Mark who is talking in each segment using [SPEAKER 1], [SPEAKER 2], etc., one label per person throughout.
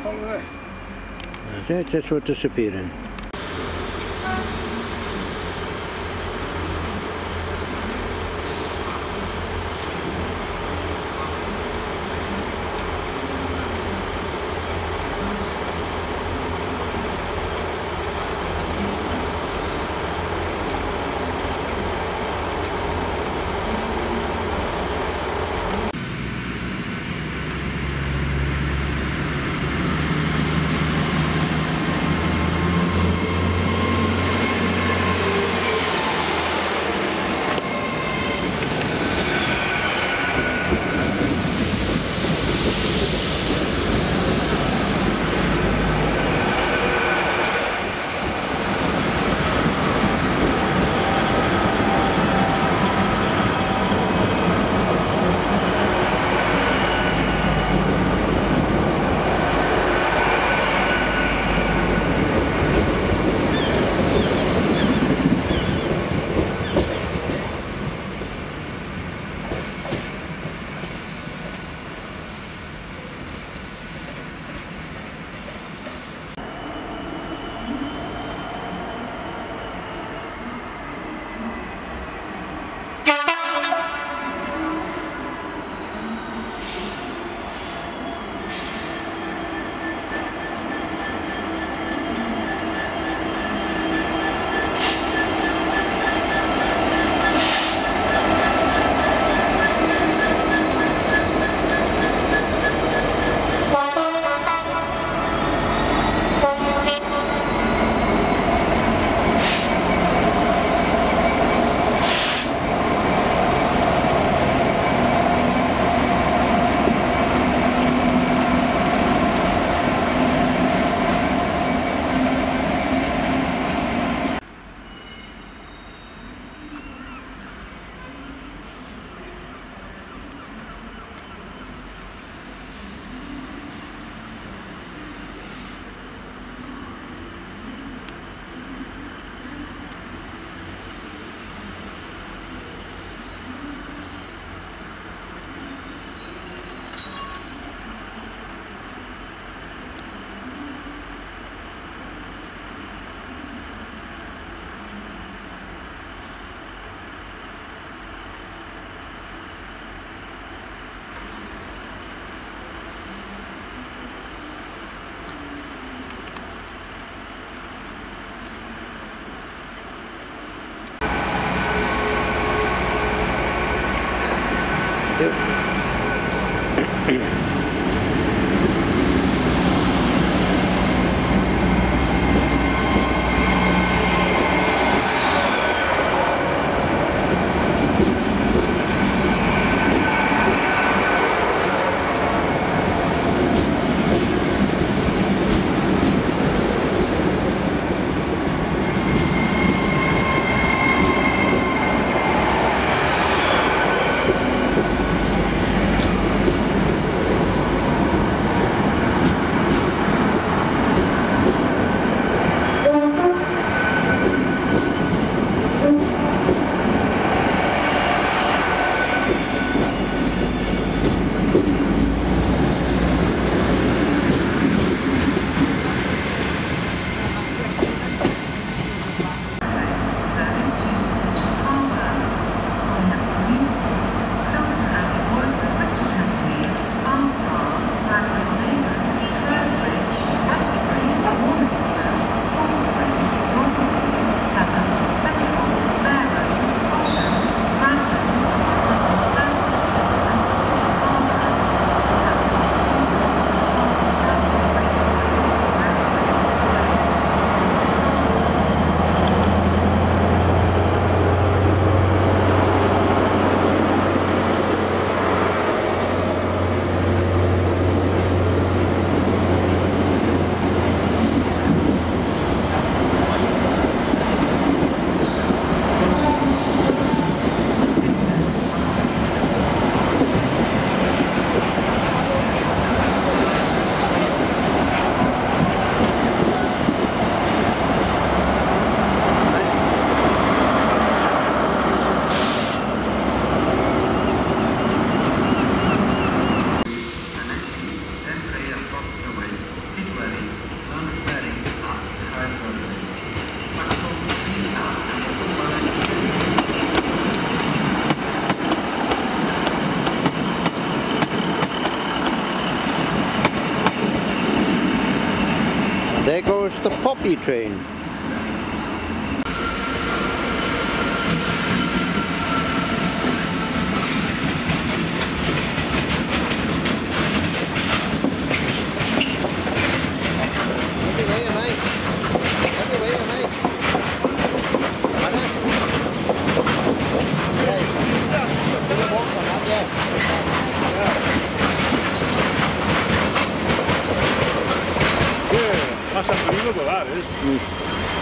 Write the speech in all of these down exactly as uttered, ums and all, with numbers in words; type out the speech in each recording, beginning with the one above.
[SPEAKER 1] Follow it.
[SPEAKER 2] That's it, that's what disappearing. There goes the poppy train.
[SPEAKER 1] That's unbelievable, that is.
[SPEAKER 2] Mm.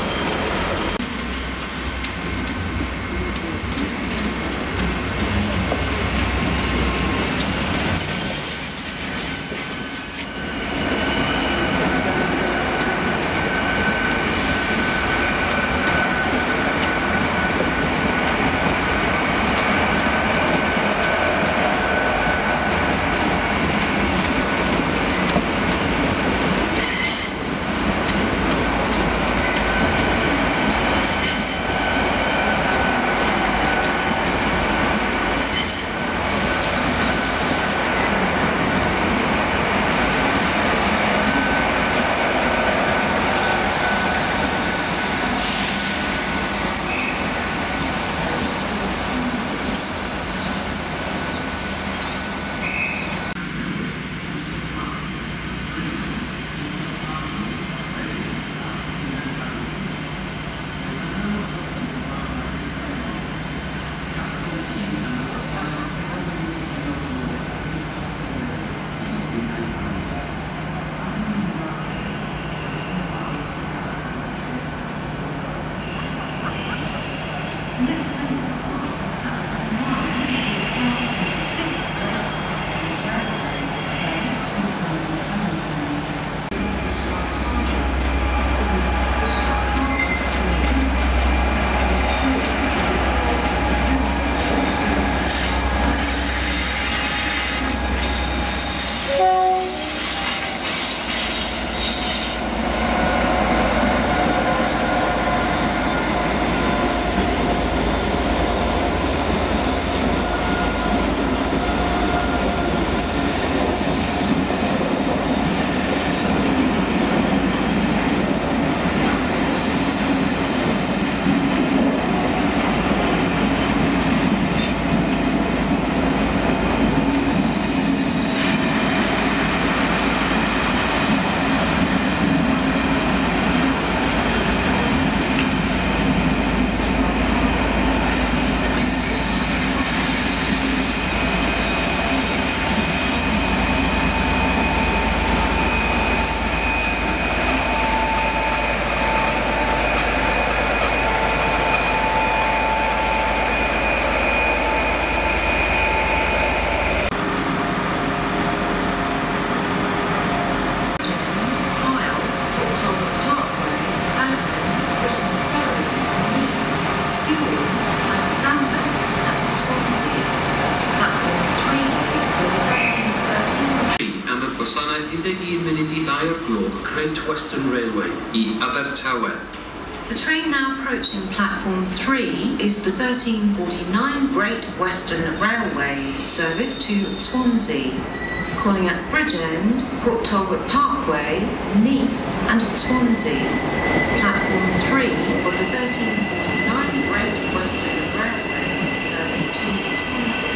[SPEAKER 3] Great Western Railway i Abertawe.
[SPEAKER 4] The train now approaching platform three is the thirteen forty-nine Great Western Railway service to Swansea, calling at Bridgend, Port Talbot Parkway, Neath and Swansea. Platform three of the thirteen forty-nine Great Western Railway service to Swansea.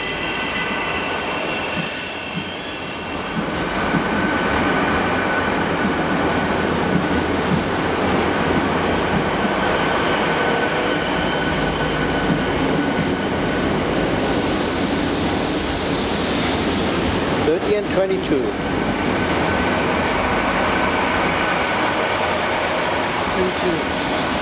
[SPEAKER 2] thirty and twenty-two. twenty-two.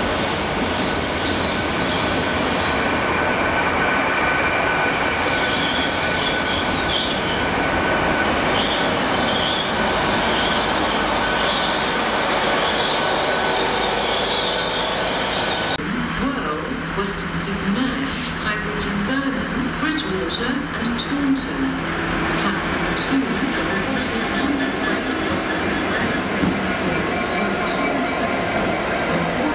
[SPEAKER 4] Western Superman, High Bridgend, Belle, Bridgewater and Taunton. Platform two of the forty-nine Great Western Railway service to Taunton.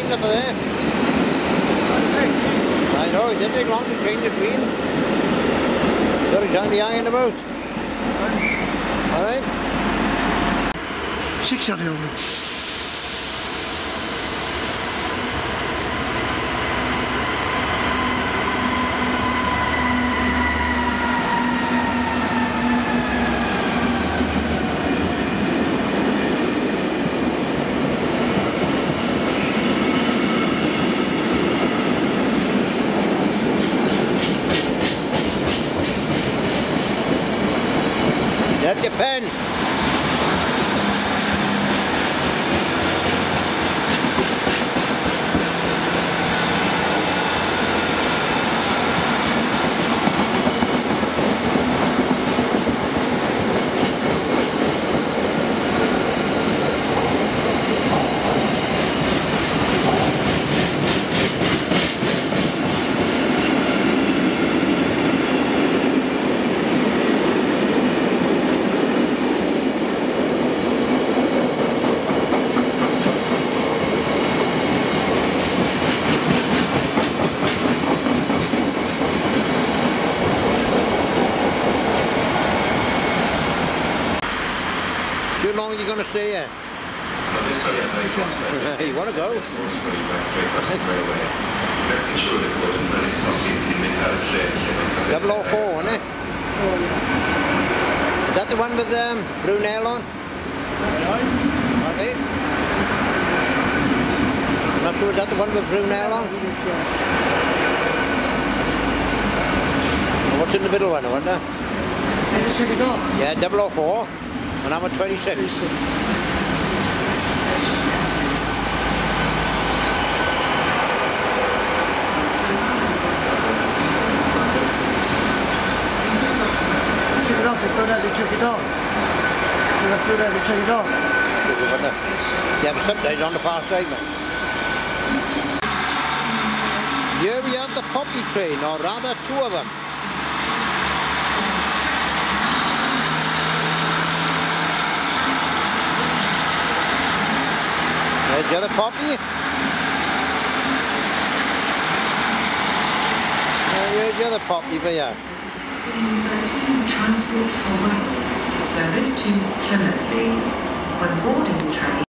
[SPEAKER 2] green up there. I know, it didn't take long to change the green. You're exactly hanging about. Alright?
[SPEAKER 5] six hundred only.
[SPEAKER 2] Get your pen. How long are you going to stay here? You want to go? double oh four, isn't it?
[SPEAKER 5] Oh, yeah.
[SPEAKER 2] Is that the one with um, Brunel on? Okay. I'm not sure, is that the one with Brunel on? What's in the middle one, I wonder?
[SPEAKER 5] Let's check it off.
[SPEAKER 2] Yeah, double oh four. And I'm at twenty-six.
[SPEAKER 5] twenty-six. Check it off, they go down, they check it off. They go down, they check it off.
[SPEAKER 2] Yeah, but sometimes on the fast drive, man. Here we have the poppy train, or rather two of them. There's the other poppy. And here's the other poppy for you.
[SPEAKER 4] Transport for Wales, service to Llanelli. When boarding the train,